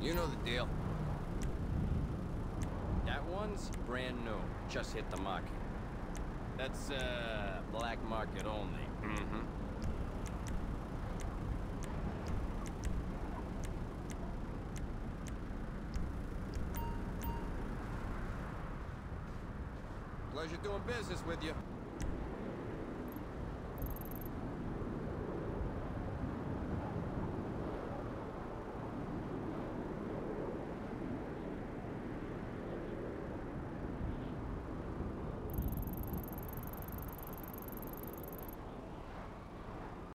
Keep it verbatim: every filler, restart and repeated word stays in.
You know the deal. That one's brand new. Just hit the market. That's, uh, black market only. Mm-hmm. Pleasure doing business with you.